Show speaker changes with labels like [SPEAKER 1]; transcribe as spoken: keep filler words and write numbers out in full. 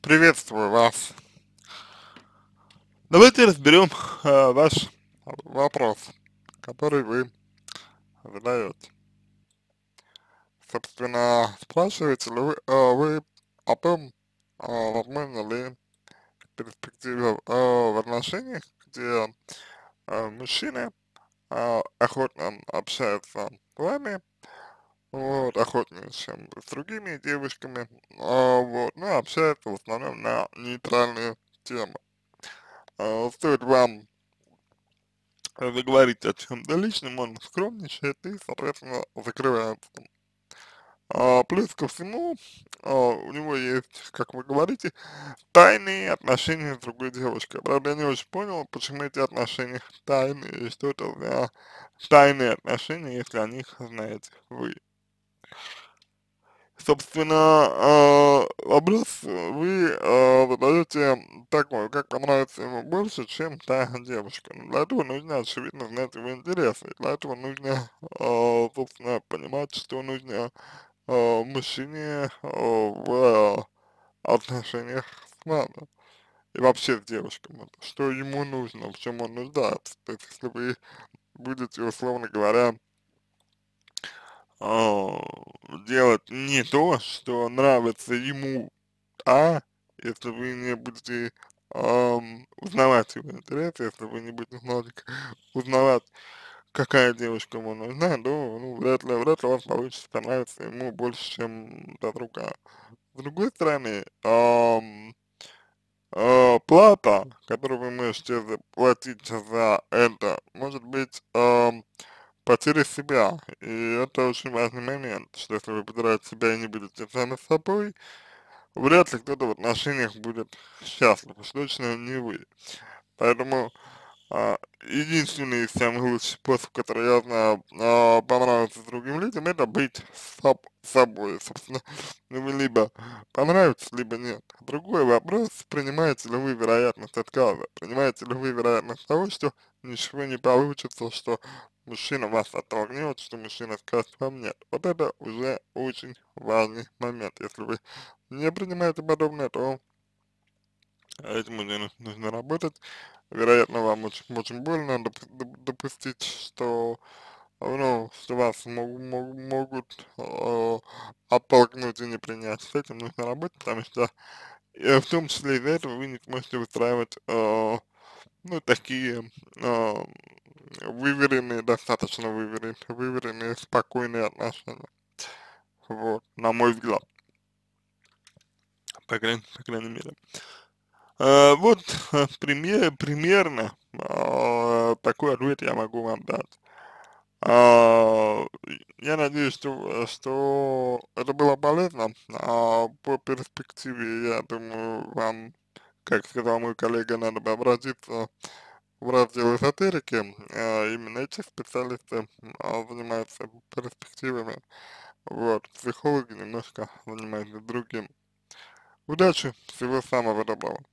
[SPEAKER 1] Приветствую вас. Давайте разберем э, ваш вопрос, который вы задаете. Собственно, спрашиваете ли вы, э, вы о том, э, возможно ли перспектива э, в отношениях, где э, мужчина э, охотно общается с вами, вот, охотнее, чем с другими девушками, а, вот, но общается в основном на нейтральные темы. А, стоит вам заговорить о чем-то личном, он скромничает и, соответственно, закрывается. А, плюс ко всему, а, у него есть, как вы говорите, тайные отношения с другой девушкой. Правда, я не очень понял, почему эти отношения тайные, и что это за тайные отношения, если о них знаете вы. Собственно, а, вопрос вы а, задаете такой: как понравится ему больше, чем та девушка. Но для этого нужно, очевидно, знать его интересы. Для этого нужно, а, собственно, понимать, что нужно а, мужчине а, в отношениях с вами. И вообще с девушкой, вот, что ему нужно, в чем он нуждается. То есть, если вы будете, условно говоря, а, делать не то, что нравится ему, а если вы не будете ам, узнавать его интересы, если вы не будете немножечко узнавать, какая девушка ему нужна, то, ну, вряд ли, вряд ли у вас получится понравиться ему больше, чем та другая. С другой стороны, ам, а, плата, которую вы можете заплатить за это, может быть, ам, потеря себя. И это очень важный момент, что если вы потеряете себя и не будете сами собой, вряд ли кто-то в отношениях будет счастлив, уж точно не вы. Поэтому а, единственный и самый лучший способ, который я знаю, а, понравиться другим людям, это быть соб собой, собственно. Ну, вы либо понравитесь, либо нет. Другой вопрос: принимаете ли вы вероятность отказа, принимаете ли вы вероятность того, что ничего не получится, что мужчина вас оттолкнет, что мужчина скажет вам нет. Вот это уже очень важный момент. Если вы не принимаете подобное, то этим уже nu- нужно работать. Вероятно, вам очень, очень больно доп- доп- допустить, что, ну, что вас мог- мог- могут э, оттолкнуть и не принять. С этим нужно работать, потому что э, в том числе из-за этого вы не сможете выстраивать, э, ну, такие э, выверенные, достаточно выверенные, выверенные, спокойные отношения. Вот, на мой взгляд, по крайней, по крайней мере. Э, вот э, пример, примерно э, такой ответ я могу вам дать. А, я надеюсь, что, что это было полезно. А по перспективе, я думаю, вам, как сказал мой коллега, надо бы обратиться в раздел эзотерики. А, именно эти специалисты а, занимаются перспективами. Вот, психологи немножко занимаются другим. Удачи, всего самого доброго.